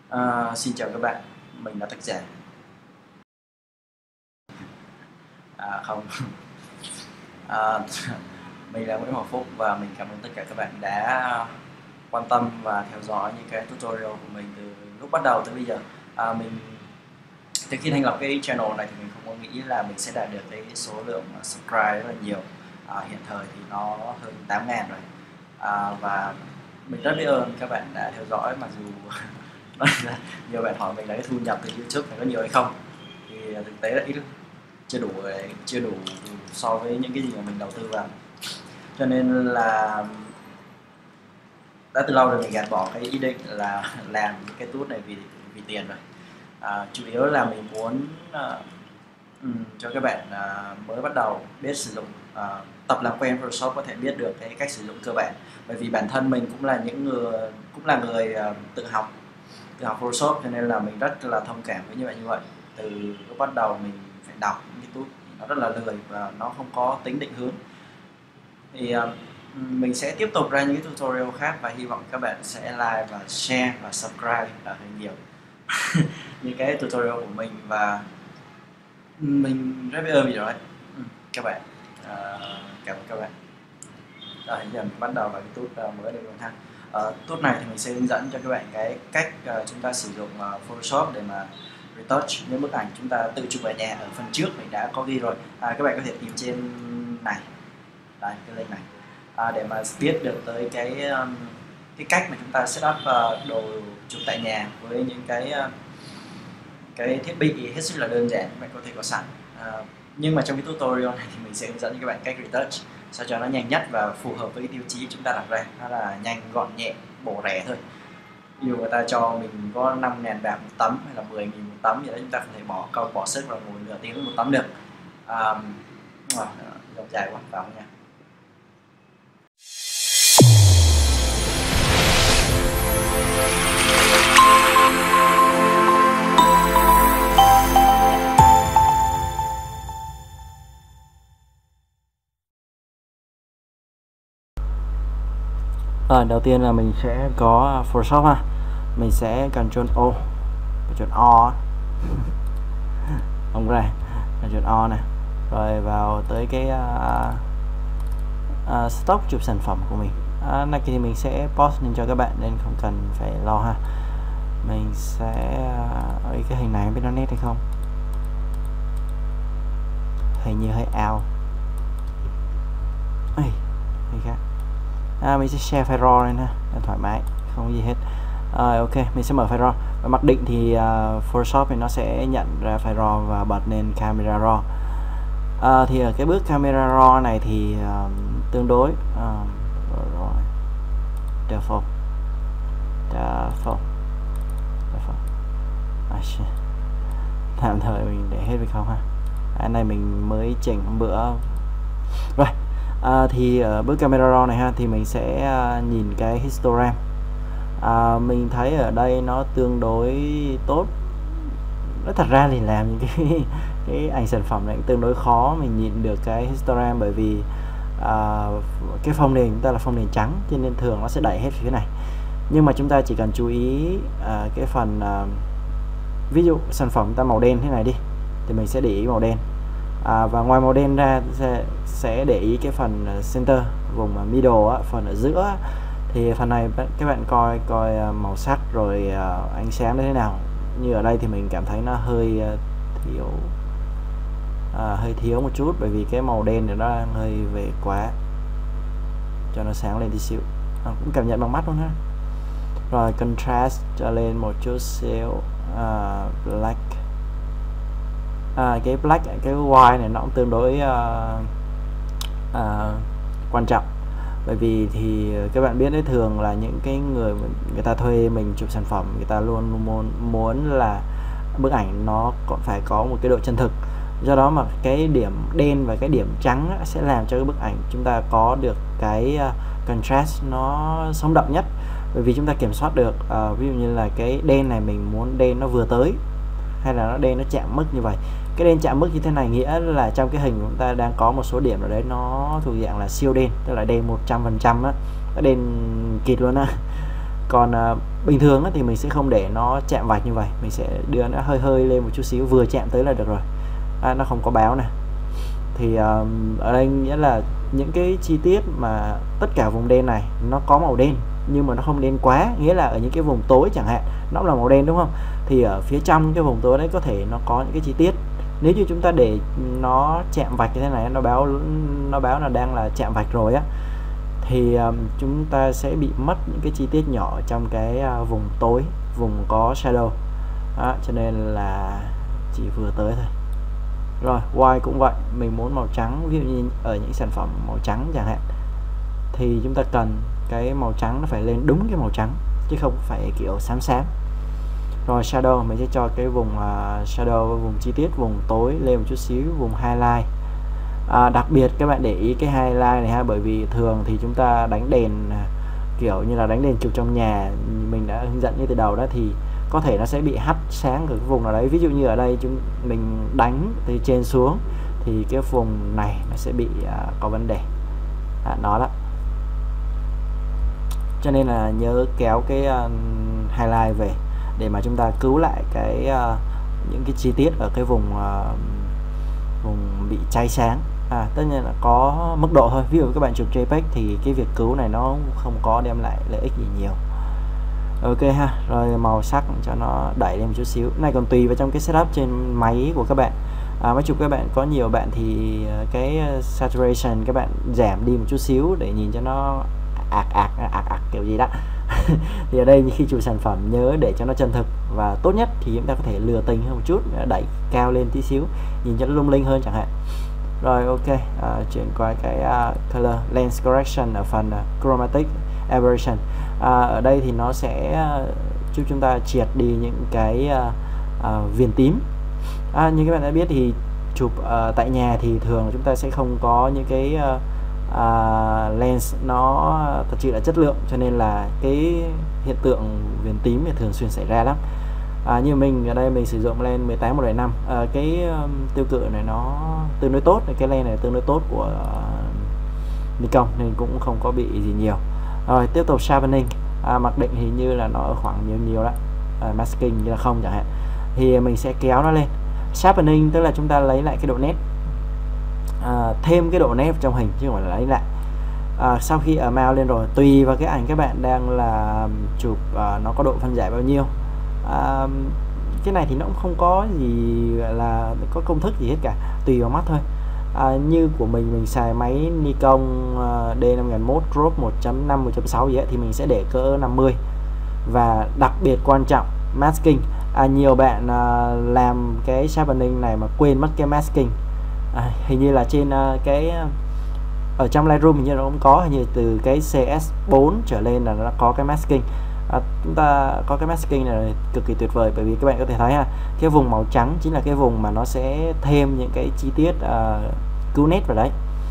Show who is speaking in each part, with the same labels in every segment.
Speaker 1: Xin chào các bạn, mình là tác giả. Không, à, mình là Nguyễn Hoàng Phúc và mình cảm ơn tất cả các bạn đã quan tâm và theo dõi những cái tutorial của mình từ lúc bắt đầu tới bây giờ. Mình từ khi thành lập cái channel này thì mình không có nghĩ là mình sẽ đạt được cái số lượng subscribe rất là nhiều. Hiện thời thì nó hơn 8.000 rồi. Và mình rất biết ơn các bạn đã theo dõi, mặc dù nhiều bạn hỏi mình là cái thu nhập từ YouTube này có nhiều hay không, thì thực tế là ít lắm, chưa đủ so với những cái gì mà mình đầu tư vào, cho nên là đã từ lâu rồi mình gạt bỏ cái ý định là làm những cái tool này vì tiền rồi. Chủ yếu là mình muốn cho các bạn mới bắt đầu biết sử dụng, tập làm quen Photoshop, có thể biết được cái cách sử dụng cơ bản, bởi vì bản thân mình cũng là người tự học Photoshop, cho nên là mình rất là thông cảm với như vậy. Từ lúc bắt đầu mình phải đọc những cái tool nó rất là lười và nó không có tính định hướng, thì mình sẽ tiếp tục ra những cái tutorial khác và hy vọng các bạn sẽ like và share và subscribe hơi nhiều những cái tutorial của mình, và mình rất biết ơn vì đó đấy. Các bạn, cảm ơn các bạn. Rồi giờ mình bắt đầu vào cái tool mới đây luôn ha. Tool này thì mình sẽ hướng dẫn cho các bạn cái cách chúng ta sử dụng Photoshop để mà retouch những bức ảnh chúng ta tự chụp ở nhà. Ở phần trước mình đã có ghi rồi, các bạn có thể tìm trên này, đây, cái link này, để mà biết được tới cái cách mà chúng ta setup đồ chụp tại nhà với những cái thiết bị hết sức là đơn giản các bạn có thể có sẵn. Nhưng mà trong cái tutorial này thì mình sẽ hướng dẫn cho các bạn cách retouch sao cho nó nhanh nhất và phù hợp với cái tiêu chí chúng ta đặt ra, đó là nhanh, gọn nhẹ, bổ rẻ thôi. Ví dụ người ta cho mình có 5.000 bạc một tấm hay là 10.000 một tấm gì đó, chúng ta không thể bỏ sức và ngồi nửa tiếng một tấm được. Dòng dài quá, vào nha. Đầu tiên là mình sẽ có Photoshop ha, mình sẽ Ctrl O không ra, Ctrl O này, rồi vào tới cái stock chụp sản phẩm của mình. Này thì mình sẽ post lên cho các bạn nên không cần phải lo ha. Mình sẽ cái hình này không biết nó nét hay không, hình như hơi out. Mình sẽ share file RAW lên ha, thoải mái, không gì hết. Ok, mình sẽ mở file RAW. Và mặc định thì Photoshop thì nó sẽ nhận ra file RAW và bật lên camera RAW. Thì ở cái bước camera RAW này thì tương đối default tạm thời mình để hết hay không ha. Cái này mình mới chỉnh hôm bữa rồi. Thì ở bước camera raw này ha, thì mình sẽ nhìn cái histogram. Mình thấy ở đây nó tương đối tốt. Nói thật ra thì làm những cái ảnh sản phẩm này tương đối khó mình nhìn được cái histogram, bởi vì cái phông nền chúng ta là phông nền trắng, cho nên thường nó sẽ đẩy hết phía này. Nhưng mà chúng ta chỉ cần chú ý cái phần ví dụ sản phẩm ta màu đen thế này đi, thì mình sẽ để ý màu đen. Và ngoài màu đen ra sẽ để ý cái phần center, vùng middle á, phần ở giữa. Thì phần này các bạn coi màu sắc rồi ánh sáng thế nào. Như ở đây thì mình cảm thấy nó hơi thiếu một chút, bởi vì cái màu đen thì nó đang hơi về quá, cho nó sáng lên tí xíu. Cũng cảm nhận bằng mắt luôn ha. Rồi contrast cho lên một chút xíu, black. Cái black, cái white này nó cũng tương đối quan trọng, bởi vì thì các bạn biết đấy, thường là những cái người ta thuê mình chụp sản phẩm, người ta luôn muốn là bức ảnh nó phải có một cái độ chân thực. Do đó mà cái điểm đen và cái điểm trắng sẽ làm cho cái bức ảnh chúng ta có được cái contrast nó sống động nhất, bởi vì chúng ta kiểm soát được. Ví dụ như là cái đen này mình muốn đen nó vừa tới, hay là nó đen nó chạm mức như vậy. Cái đen chạm mức như thế này nghĩa là trong cái hình chúng ta đang có một số điểm ở đấy nó thuộc dạng là siêu đen, tức là đen 100% á, nó đen kịt luôn á.
Speaker 2: Còn bình thường thì mình sẽ không để nó chạm vạch như vậy, mình sẽ đưa nó hơi hơi lên một chút xíu, vừa chạm tới là được rồi. Nó không có báo nè. Thì ở đây nghĩa là những cái chi tiết mà tất cả vùng đen này nó có màu đen nhưng mà nó không đen quá, nghĩa là ở những cái vùng tối chẳng hạn nó cũng là màu đen đúng không, thì ở phía trong cái vùng tối đấy có thể nó có những cái chi tiết. Nếu như chúng ta để nó chạm vạch như thế này, nó báo là đang là chạm vạch rồi á, thì chúng ta sẽ bị mất những cái chi tiết nhỏ trong cái vùng tối, vùng có shadow đó, cho nên là chỉ vừa tới thôi. Rồi white cũng vậy, mình muốn màu trắng, ví dụ như ở những sản phẩm màu trắng chẳng hạn thì chúng ta cần cái màu trắng nó phải lên đúng cái màu trắng chứ không phải kiểu xám xám. Rồi shadow mình sẽ cho cái vùng shadow, vùng chi tiết vùng tối lên một chút xíu, vùng highlight. Đặc biệt các bạn để ý cái highlight này ha, bởi vì thường thì chúng ta đánh đèn kiểu như là đánh đèn chụp trong nhà, mình đã hướng dẫn như từ đầu đó, thì có thể nó sẽ bị hắt sáng ở cái vùng nào đấy. Ví dụ như ở đây mình đánh từ trên xuống thì cái vùng này nó sẽ bị có vấn đề nó đó. Cho nên là nhớ kéo cái highlight về để mà chúng ta cứu lại cái những cái chi tiết ở cái vùng vùng bị cháy sáng. Tất nhiên là có mức độ thôi, ví dụ các bạn chụp JPEG thì cái việc cứu này nó không có đem lại lợi ích gì nhiều. Ok ha. Rồi màu sắc cho nó đẩy lên một chút xíu. Này còn tùy vào trong cái setup trên máy của các bạn. Máy chụp các bạn có nhiều bạn thì cái saturation các bạn giảm đi một chút xíu để nhìn cho nó ạc kiểu gì đó. Thì ở đây khi chụp sản phẩm nhớ để cho nó chân thực, và tốt nhất thì chúng ta có thể lừa tình hơn một chút, đẩy cao lên tí xíu nhìn cho nó lung linh hơn chẳng hạn. Rồi ok, chuyển qua cái color lens correction ở phần chromatic aberration. Ở đây thì nó sẽ giúp chúng ta triệt đi những cái viền tím. Như các bạn đã biết thì chụp tại nhà thì thường chúng ta sẽ không có những cái lens nó thật sự là chất lượng, cho nên là cái hiện tượng viền tím thì thường xuyên xảy ra lắm. Như mình ở đây mình sử dụng lens 18-1.5, cái tiêu cự này nó tương đối tốt, cái lens này tương đối tốt của Nikon nên cũng không có bị gì nhiều. Rồi tiếp tục sharpening, mặc định hình như là nó ở khoảng nhiều đó, masking như là không chẳng hạn, thì mình sẽ kéo nó lên. Sharpening tức là chúng ta lấy lại cái độ nét, thêm cái độ nét trong hình chứ không phải là lấy lại. Sau khi ở mount lên rồi, tùy vào cái ảnh các bạn đang là chụp nó có độ phân giải bao nhiêu. Cái này thì nó cũng không có gì là có công thức gì hết cả, tùy vào mắt thôi. Như của mình xài máy Nikon D5001 crop 1.5 1.6 gì ấy, thì mình sẽ để cỡ 50. Và đặc biệt quan trọng masking, nhiều bạn làm cái sharpening này mà quên mất cái masking. Hình như là trên cái ở trong Lightroom hình như nó cũng có, hình như từ cái CS4 trở lên là nó có cái masking. Chúng ta có cái masking này cực kỳ tuyệt vời, bởi vì các bạn có thể thấy cái vùng màu trắng chính là cái vùng mà nó sẽ thêm những cái chi tiết cứu nét vào đấy.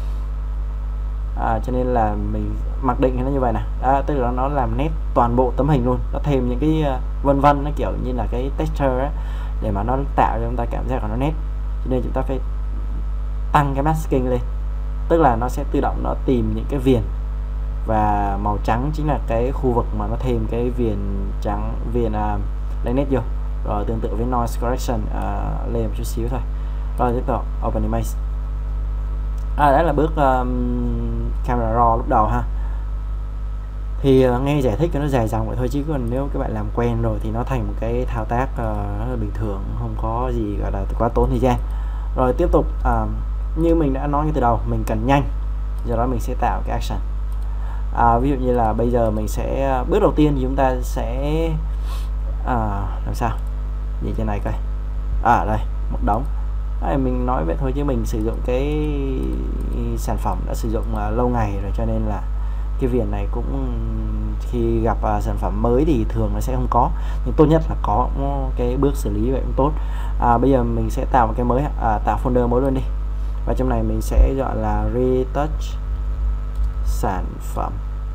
Speaker 2: Cho nên là mình mặc định nó như vậy nè, tức là nó làm nét toàn bộ tấm hình luôn, nó thêm những cái vân vân, nó kiểu như là cái texture ấy, để mà nó tạo cho chúng ta cảm giác của nó nét. Cho nên chúng ta phải tăng cái masking lên, tức là nó sẽ tự động nó tìm những cái viền, và màu trắng chính là cái khu vực mà nó thêm cái viền trắng, viền lấy nét vô. Rồi tương tự với noise correction, lên một chút xíu thôi. Rồi tiếp tục open image. Đó là bước camera raw lúc đầu ha. Thì nghe giải thích cho nó dài dòng vậy thôi, chứ còn nếu các bạn làm quen rồi thì nó thành một cái thao tác rất là bình thường, không có gì gọi là quá tốn thời gian. Rồi tiếp tục, như mình đã nói từ đầu, mình cần nhanh, do đó mình sẽ tạo cái action. Ví dụ như là bây giờ mình sẽ bước đầu tiên thì chúng ta sẽ làm sao nhìn trên này coi, đây một đống. Mình nói vậy thôi chứ mình sử dụng cái sản phẩm đã sử dụng lâu ngày rồi, cho nên là cái viền này cũng khi gặp sản phẩm mới thì thường nó sẽ không có, nhưng tốt nhất là có cái bước xử lý vậy cũng tốt. Bây giờ mình sẽ tạo một cái mới, tạo folder mới luôn đi, và trong này mình sẽ gọi là retouch sản phẩm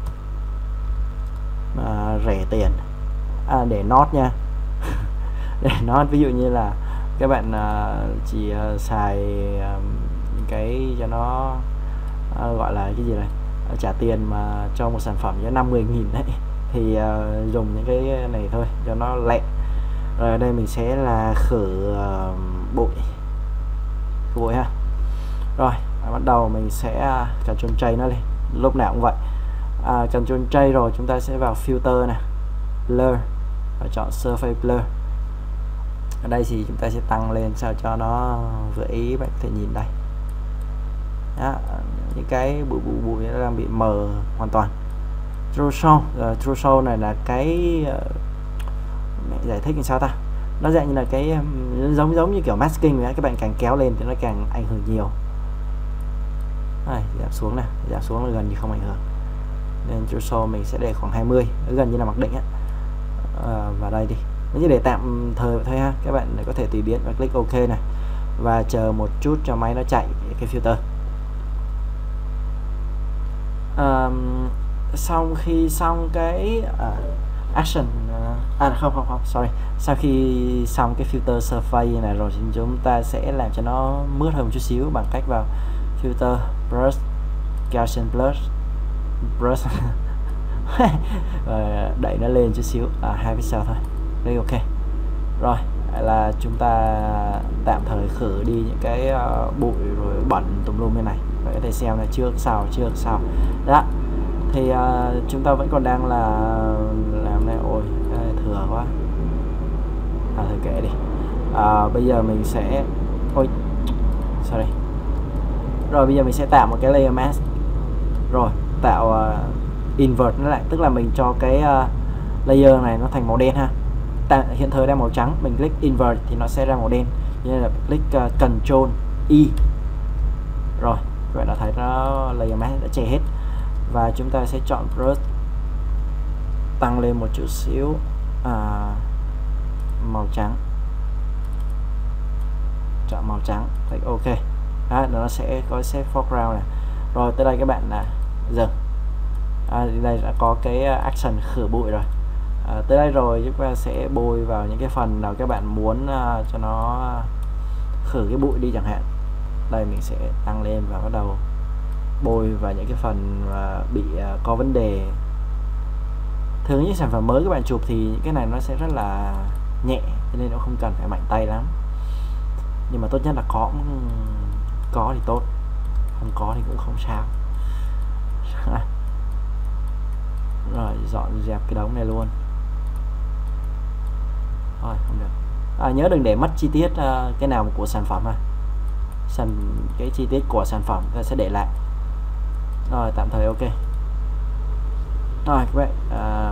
Speaker 2: rẻ tiền, để note nha. Để note, ví dụ như là các bạn chỉ xài những cái cho nó gọi là cái gì này, trả tiền mà cho một sản phẩm cho 50.000 đấy, thì dùng những cái này thôi cho nó lẹ. Rồi ở đây mình sẽ là khử bụi ha. Rồi bắt đầu mình sẽ Ctrl J nó lên, lúc nào cũng vậy. Ctrl J rồi chúng ta sẽ vào filter nè, blur và chọn surface blur. Ở đây thì chúng ta sẽ tăng lên sao cho nó vừa ý, bạn có thể nhìn đây. Đó, những cái bụi nó đang bị mờ hoàn toàn. True show này là cái giải thích làm sao ta, nó dạng như là cái giống như kiểu masking vậy. Các bạn càng kéo lên thì nó càng ảnh hưởng nhiều. Đây, giảm xuống nè, giảm xuống là gần như không ảnh hưởng, nên true show mình sẽ để khoảng 20, gần như là mặc định á. Và đây đi, nó chỉ để tạm thời thôi ha, các bạn có thể tùy biến và click OK này và chờ một chút cho máy nó chạy cái filter. Xong cái action không sorry, sau khi xong cái filter surface này rồi thì chúng ta sẽ làm cho nó mướt hơn một chút xíu bằng cách vào filter brush, Gaussian brush và đẩy nó lên chút xíu 2 pixel thôi, đây ok. Rồi là chúng ta tạm thời khử đi những cái bụi rồi bẩn tùm lum bên này. Bạn có thể xem là trước sau đó. Thì chúng ta vẫn còn đang là làm này. Ôi thừa quá, thôi kệ đi. Bây giờ mình sẽ rồi bây giờ mình sẽ tạo một cái layer mask, rồi tạo invert nó lại, tức là mình cho cái layer này nó thành màu đen ha. Hiện thời đang màu trắng, mình click invert thì nó sẽ ra màu đen, nên là click Ctrl E. Rồi các bạn đã thấy nó layer mask đã che hết, và chúng ta sẽ chọn brush, tăng lên một chút xíu màu trắng, chọn màu trắng, click OK. Đó, nó sẽ có set foreground này. Rồi tới đây các bạn là dừng. Đây đã có cái action khử bụi rồi. Tới đây rồi chúng ta sẽ bôi vào những cái phần nào các bạn muốn cho nó khử cái bụi đi chẳng hạn. Đây mình sẽ tăng lên và bắt đầu bôi vào những cái phần bị có vấn đề. Thường những sản phẩm mới các bạn chụp thì những cái này nó sẽ rất là nhẹ, cho nên nó không cần phải mạnh tay lắm, nhưng mà tốt nhất là có thì tốt, không có thì cũng không sao. Rồi dọn dẹp cái đống này luôn. Thôi không được. Nhớ đừng để mất chi tiết cái nào của sản phẩm cái chi tiết của sản phẩm ta sẽ để lại. Rồi tạm thời ok. Rồi các bạn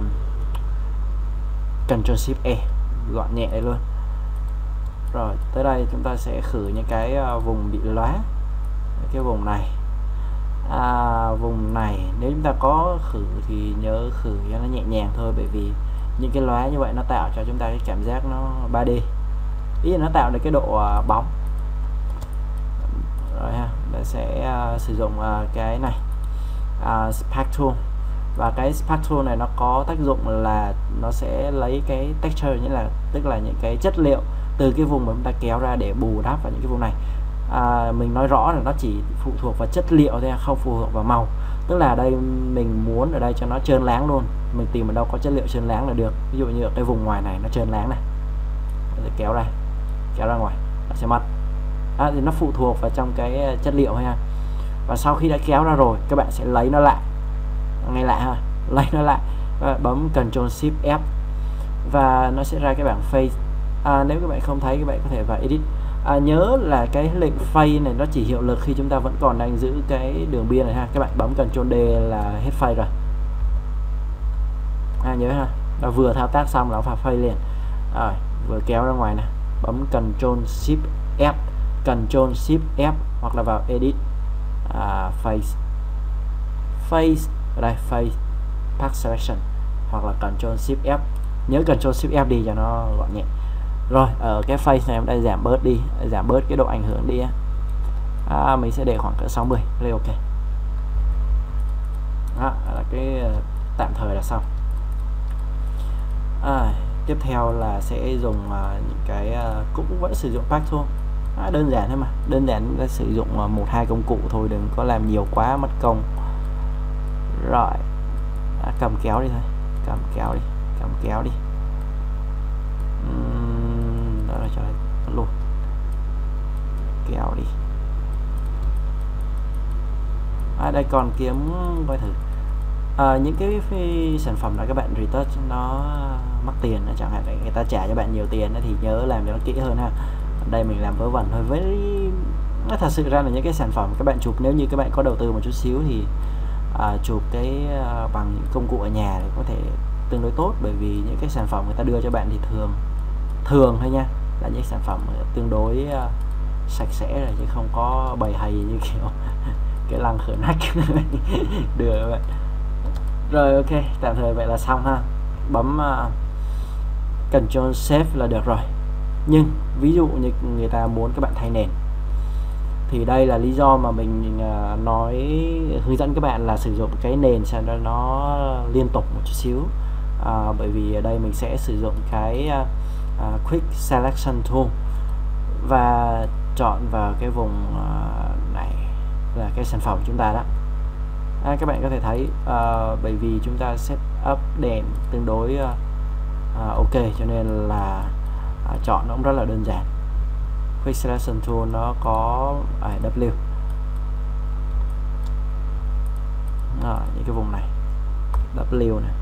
Speaker 2: Ctrl Shift E gọn nhẹ đây luôn. Rồi tới đây chúng ta sẽ khử những cái vùng bị lóa, cái vùng này. Vùng này nếu chúng ta có khử thì nhớ khử cho nó nhẹ nhàng thôi, bởi vì những cái lóa như vậy nó tạo cho chúng ta cái cảm giác nó 3D, ý là nó tạo được cái độ bóng. Rồi ha, mình sẽ sử dụng cái này Spark Tool, và cái Spark Tool này nó có tác dụng là nó sẽ lấy cái texture, tức là những cái chất liệu từ cái vùng mà chúng ta kéo ra để bù đắp vào những cái vùng này. Mình nói rõ là nó chỉ phụ thuộc vào chất liệu thôi, không phụ thuộc vào màu. Tức là đây mình muốn ở đây cho nó trơn láng luôn, mình tìm ở đâu có chất liệu trơn láng là được. Ví dụ như ở cái vùng ngoài này nó trơn láng này, kéo ra ngoài nó sẽ mất. Thì nó phụ thuộc vào trong cái chất liệu ha. Và sau khi đã kéo ra rồi, các bạn sẽ lấy nó lại, nghe lạ ha, lấy nó lại và bấm Ctrl Shift F và nó sẽ ra cái bảng face. Nếu các bạn không thấy, các bạn có thể vào edit. Nhớ là cái lệnh fade này nó chỉ hiệu lực khi chúng ta vẫn còn đang giữ cái đường biên này ha. Các bạn bấm Ctrl D là hết fade rồi. Nhớ ha, nó vừa thao tác xong nó phải fade liền. Rồi vừa kéo ra ngoài này, bấm Ctrl Shift F, Ctrl Shift F hoặc là vào edit, face ở đây, face path selection hoặc là Ctrl Shift F. Nhớ Ctrl Shift F đi cho nó gọn nhẹ. Rồi ở cái face này em đã giảm bớt đi, giảm bớt cái độ ảnh hưởng đi. Mình sẽ để khoảng cỡ 60 đây, ok. Đó là cái tạm thời là xong. Tiếp theo là sẽ dùng những cái cũng vẫn sử dụng pack thôi. Đơn giản thôi mà, đơn giản chúng ta sử dụng 1-2 công cụ thôi, đừng có làm nhiều quá mất công. Rồi cầm kéo đi thôi, Cầm kéo đi. Đó là cho luôn, kéo đi. Đây còn kiếm coi thử những cái sản phẩm là các bạn retouch nó mắc tiền, chẳng hạn người ta trả cho bạn nhiều tiền thì nhớ làm cho nó kỹ hơn ha. Đây mình làm vớ vẩn thôi, với nó thật sự ra là những cái sản phẩm các bạn chụp, nếu như các bạn có đầu tư một chút xíu thì chụp cái bằng những công cụ ở nhà thì có thể tương đối tốt, bởi vì những cái sản phẩm người ta đưa cho bạn thì thường thôi nha, là những sản phẩm tương đối sạch sẽ rồi, chứ không có bầy hầy như kiểu cái lăng khở nách đưa các bạn. Rồi ok, tạm thời vậy là xong ha. Bấm Ctrl Save là được rồi. Nhưng ví dụ như người ta muốn các bạn thay nền, thì đây là lý do mà mình hướng dẫn các bạn là sử dụng cái nền sao cho nó liên tục một chút xíu. Bởi vì ở đây mình sẽ sử dụng cái Quick Selection Tool và chọn vào cái vùng này là cái sản phẩm chúng ta đó. Các bạn có thể thấy bởi vì chúng ta set up đèn tương đối ok, cho nên là chọn nó cũng rất là đơn giản. Quick Selection Tool nó có W những cái vùng này, W này,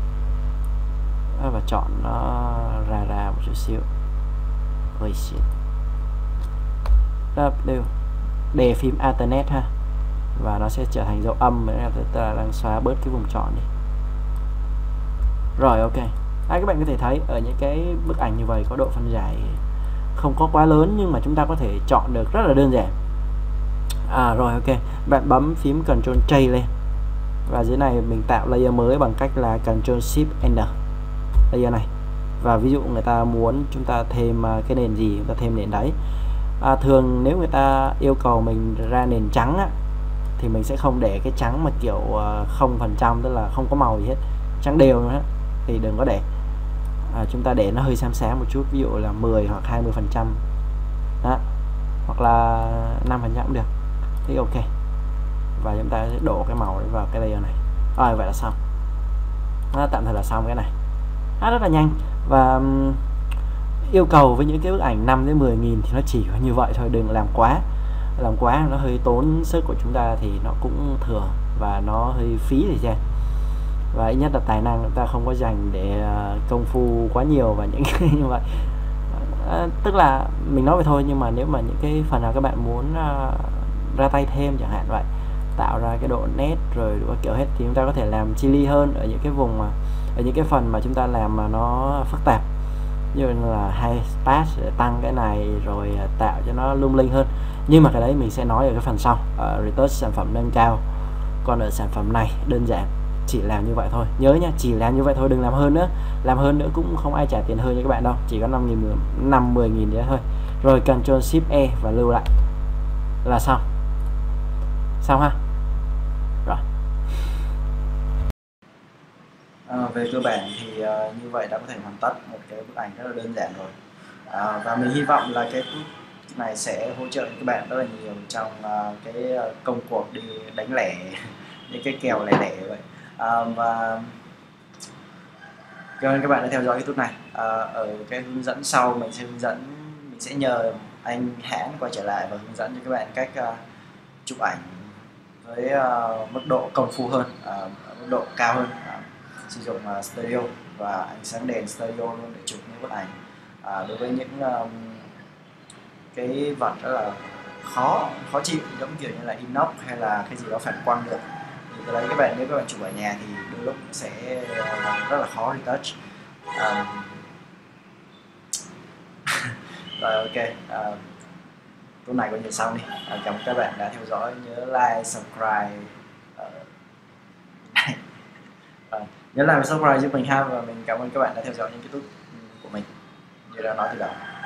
Speaker 2: và chọn nó ra một chút xíu. Ôi shit. W đề phím alternate ha, và nó sẽ trở thành dấu âm. Ta đang xóa bớt cái vùng chọn đi. Rồi ok, các bạn có thể thấy ở những cái bức ảnh như vậy có độ phân giải không có quá lớn, nhưng mà chúng ta có thể chọn được rất là đơn giản. Rồi ok, bạn bấm phím Ctrl J lên, và dưới này mình tạo layer mới bằng cách là Ctrl Shift N layer này. Và ví dụ người ta muốn chúng ta thêm cái nền gì, chúng ta thêm nền đấy. Thường nếu người ta yêu cầu mình ra nền trắng á, thì mình sẽ không để cái trắng mà kiểu 0%, tức là không có màu gì hết, trắng đều nữa, thì đừng có để. Chúng ta để nó hơi xám xám một chút, ví dụ là 10 hoặc 20% đó, hoặc là 5% cũng được, thì ok. Và chúng ta sẽ đổ cái màu vào cái layer này. Rồi vậy là xong. Tạm thời là xong cái này. Rất là nhanh. Và yêu cầu với những cái bức ảnh 5 đến 10 nghìn thì nó chỉ có như vậy thôi, đừng làm quá nó hơi tốn sức của chúng ta, thì nó cũng thừa và nó hơi phí thời gian. Và ít nhất là tài năng chúng ta không có dành để công phu quá nhiều và những cái như vậy. Tức là mình nói vậy thôi, nhưng mà nếu mà những cái phần nào các bạn muốn ra tay thêm chẳng hạn vậy, tạo ra cái độ nét rồi đủ kiểu hết, thì chúng ta có thể làm chi li hơn ở những cái vùng ở những cái phần mà chúng ta làm mà nó phức tạp, như là high pass để tăng cái này rồi tạo cho nó lung linh hơn. Nhưng mà cái đấy mình sẽ nói ở cái phần sau, retouch sản phẩm nâng cao. Còn ở sản phẩm này đơn giản, chỉ làm như vậy thôi, nhớ nhá, chỉ làm như vậy thôi, đừng làm hơn nữa. Làm hơn nữa cũng không ai trả tiền hơn cho các bạn đâu, chỉ có 5-10 nghìn đấy thôi. Rồi Ctrl Shift E và lưu lại là xong ha. Rồi
Speaker 1: về cơ bản thì như vậy đã có thể hoàn tất một cái bức ảnh rất là đơn giản rồi. Và mình hy vọng là cái này sẽ hỗ trợ các bạn rất là nhiều trong cái công cuộc đi đánh lẻ những cái kèo lẻ vậy. Và cảm ơn các bạn đã theo dõi YouTube này. Ở cái hướng dẫn sau mình sẽ nhờ anh Hãn quay trở lại và hướng dẫn cho các bạn cách chụp ảnh với mức độ công phu hơn, mức độ cao hơn, sử dụng stereo và ánh sáng đèn stereo luôn để chụp những bức ảnh. Đối với những cái vật rất là khó chịu, giống kiểu như là inox hay là cái gì đó phản quang được, thì từ đấy nếu các bạn chụp ở nhà thì đôi lúc sẽ rất là khó retouch. Rồi ok, tối này coi như xong đi. Cảm ơn các bạn đã theo dõi, nhớ like, subscribe, nhớ like và subscribe giúp mình ha. Và mình cảm ơn các bạn đã theo dõi những YouTube của mình như đã nói từ đầu.